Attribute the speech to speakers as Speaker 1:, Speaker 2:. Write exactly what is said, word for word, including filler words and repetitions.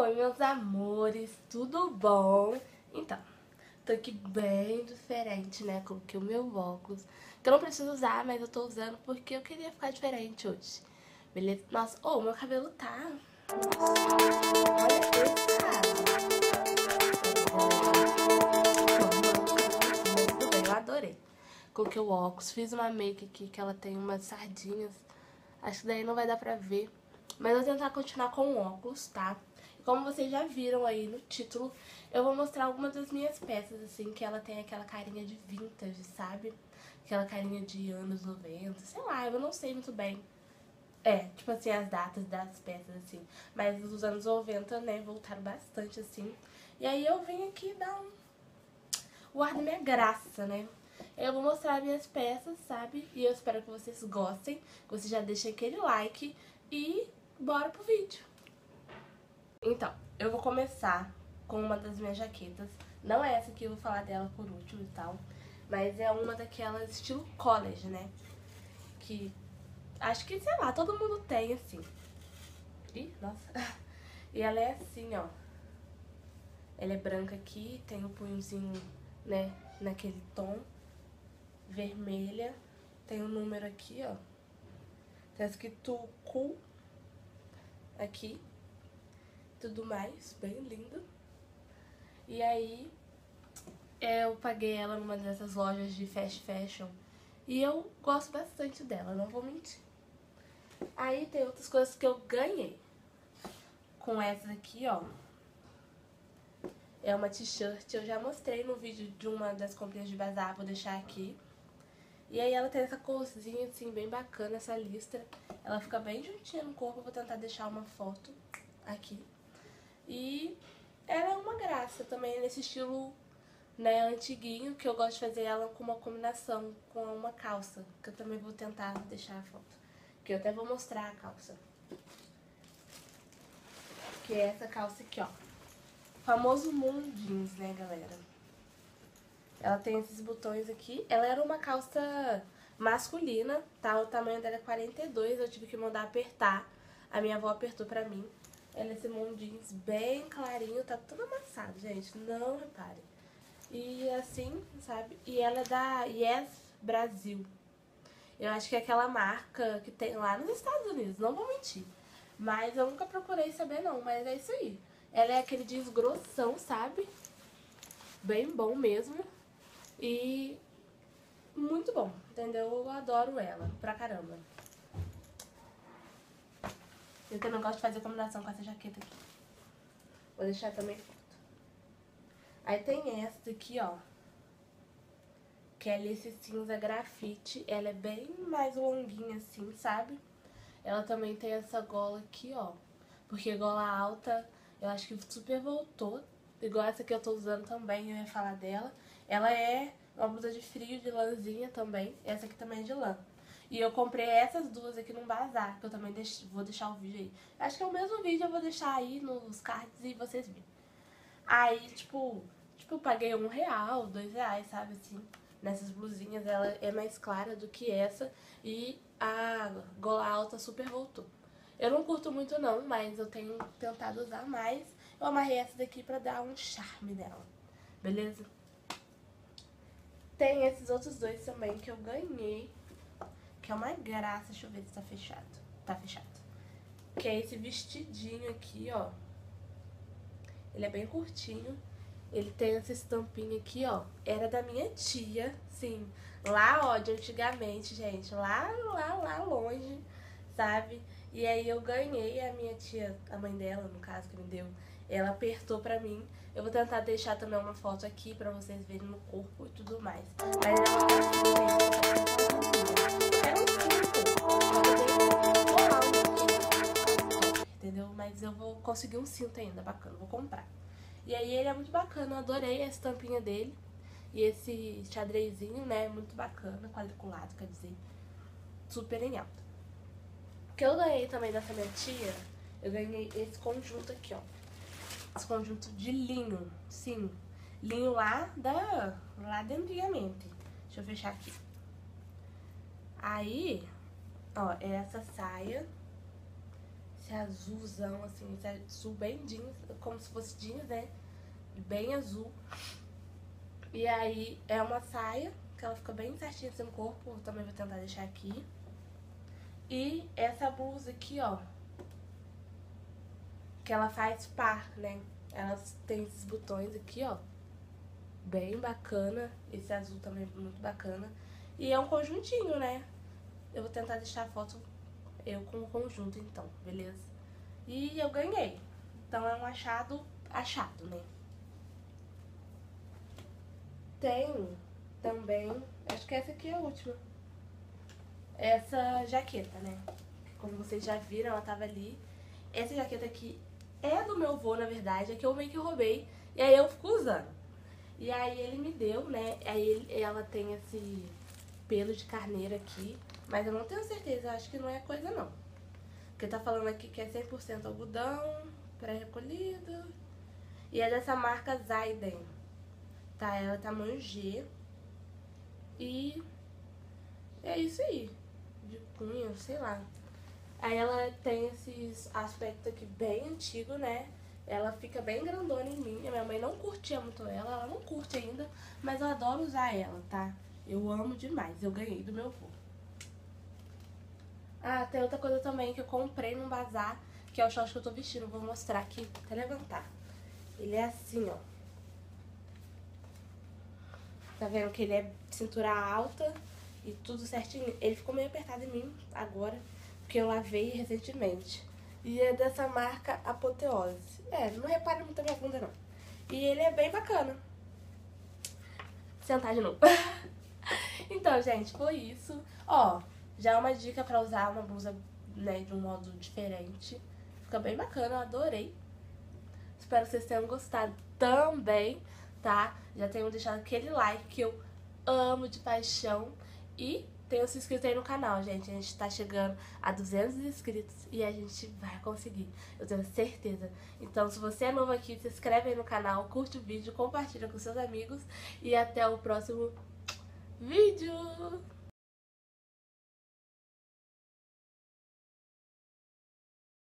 Speaker 1: Oi, meus amores, tudo bom? Então, tô aqui bem diferente, né? Coloquei o meu óculos, que eu não preciso usar, mas eu tô usando porque eu queria ficar diferente hoje. Beleza? Nossa, oh, meu cabelo tá... Nossa, olha esse cara. Tudo bem, eu adorei. Coloquei o óculos, fiz uma make aqui que ela tem umas sardinhas. Acho que daí não vai dar pra ver. Mas eu vou tentar continuar com o óculos, tá? E como vocês já viram aí no título, eu vou mostrar algumas das minhas peças, assim, que ela tem aquela carinha de vintage, sabe? Aquela carinha de anos noventa, sei lá, eu não sei muito bem. É, tipo assim, as datas das peças, assim. Mas os anos noventa, né, voltaram bastante, assim. E aí eu vim aqui dar um... o ar da minha graça, né? Eu vou mostrar minhas peças, sabe? E eu espero que vocês gostem, que vocês já deixem aquele like e bora pro vídeo. Então, eu vou começar com uma das minhas jaquetas. Não é essa aqui, eu vou falar dela por último e tal. Mas é uma daquelas estilo college, né? Que acho que, sei lá, todo mundo tem assim. Ih, nossa. E ela é assim, ó. Ela é branca aqui, tem o punhozinho, né, naquele tom. Vermelha. Tem um número aqui, ó. Tá escrito cool aqui. Tudo mais, bem lindo. E aí, eu paguei ela numa dessas lojas de fast fashion. E eu gosto bastante dela, não vou mentir. Aí tem outras coisas que eu ganhei. Com essa aqui, ó. É uma t-shirt, eu já mostrei no vídeo de uma das comprinhas de bazar, vou deixar aqui. E aí ela tem essa corzinha assim, bem bacana, essa listra. Ela fica bem juntinha no corpo, eu vou tentar deixar uma foto aqui. E ela é uma graça também, nesse estilo, né, antiguinho, que eu gosto de fazer ela com uma combinação com uma calça, que eu também vou tentar deixar a foto. Que eu até vou mostrar a calça. Que é essa calça aqui, ó. Famoso Moon Jeans, né, galera? Ela tem esses botões aqui. Ela era uma calça masculina, tá? O tamanho dela é quarenta e dois, eu tive que mandar apertar. A minha avó apertou pra mim. Ela é esse Moon Jeans bem clarinho, tá tudo amassado, gente, não reparem. E assim, sabe? E ela é da Yes Brasil. Eu acho que é aquela marca que tem lá nos Estados Unidos, não vou mentir. Mas eu nunca procurei saber não, mas é isso aí. Ela é aquele jeans grossão, sabe? Bem bom mesmo. E muito bom, entendeu? Eu adoro ela, pra caramba. Eu também gosto de fazer combinação com essa jaqueta aqui. Vou deixar também foto. Aí tem essa aqui, ó. Que é esse cinza grafite. Ela é bem mais longuinha assim, sabe? Ela também tem essa gola aqui, ó. Porque gola alta, eu acho que super voltou. Igual essa que eu tô usando também, eu ia falar dela. Ela é uma blusa de frio, de lãzinha também. Essa aqui também é de lã. E eu comprei essas duas aqui num bazar, que eu também deix... vou deixar o vídeo aí. Acho que é o mesmo vídeo, eu vou deixar aí nos cards e vocês verem. Aí, tipo, tipo, eu paguei um real, dois reais, sabe, assim, nessas blusinhas. Ela é mais clara do que essa e a gola alta super voltou. Eu não curto muito não, mas eu tenho tentado usar mais. Eu amarrei essa daqui pra dar um charme nela, beleza? Tem esses outros dois também que eu ganhei, que é uma graça. Deixa eu ver se tá fechado. Tá fechado. Que é esse vestidinho aqui, ó. Ele é bem curtinho. Ele tem essa estampinha aqui, ó. Era da minha tia, sim. Lá, ó, de antigamente, gente. Lá, lá, lá longe, sabe? E aí eu ganhei, a minha tia, a mãe dela, no caso, que me deu, ela apertou pra mim. Eu vou tentar deixar também uma foto aqui pra vocês verem no corpo e tudo mais. Mas é uma entendeu? Mas eu vou conseguir um cinto ainda, bacana, vou comprar. E aí ele é muito bacana, eu adorei a estampinha dele. E esse xadrezinho, né, muito bacana, quadriculado, quer dizer, super em alta. O que eu ganhei também dessa minha tia, eu ganhei esse conjunto aqui, ó. Esse conjunto de linho, sim, linho lá da, lá de antigamente. Deixa eu fechar aqui. Aí, ó, é essa saia, esse azulzão, assim, esse azul bem jeans, como se fosse jeans, né? Bem azul. E aí é uma saia, que ela fica bem certinha assim no corpo, eu também vou tentar deixar aqui. E essa blusa aqui, ó, que ela faz par, né? Ela tem esses botões aqui, ó, bem bacana. Esse azul também é muito bacana. E é um conjuntinho, né? Eu vou tentar deixar a foto eu com o conjunto, então, beleza? E eu ganhei. Então é um achado, achado, né? Tem também, acho que essa aqui é a última. Essa jaqueta, né? Como vocês já viram, ela tava ali. Essa jaqueta aqui é do meu avô, na verdade, é que eu meio que roubei. E aí eu fico usando. E aí ele me deu, né? Aí ele, ela tem esse pelo de carneiro aqui. Mas eu não tenho certeza, eu acho que não é coisa não. Porque tá falando aqui que é cem por cento algodão, pré-recolhido. E é dessa marca Zaiden. Tá, ela é tamanho G. E é isso aí. De cunha, sei lá. Aí ela tem esses aspectos aqui bem antigo, né? Ela fica bem grandona em mim. A minha mãe não curtia muito ela, ela não curte ainda. Mas eu adoro usar ela, tá? Eu amo demais, eu ganhei do meu avô. Ah, tem outra coisa também que eu comprei num bazar, que é o short que eu tô vestindo. Vou mostrar aqui, até levantar. Ele é assim, ó. Tá vendo que ele é cintura alta e tudo certinho? Ele ficou meio apertado em mim agora, porque eu lavei recentemente. E é dessa marca Apoteose. É, não repare muito a minha bunda, não. E ele é bem bacana. Sentar de novo. Então, gente, foi isso. Ó, já é uma dica pra usar uma blusa, né, de um modo diferente. Fica bem bacana, eu adorei. Espero que vocês tenham gostado também, tá? Já tenham deixado aquele like que eu amo de paixão. E tenham se inscrito aí no canal, gente. A gente tá chegando a duzentos inscritos e a gente vai conseguir, eu tenho certeza. Então, se você é novo aqui, se inscreve aí no canal, curte o vídeo, compartilha com seus amigos. E até o próximo vídeo!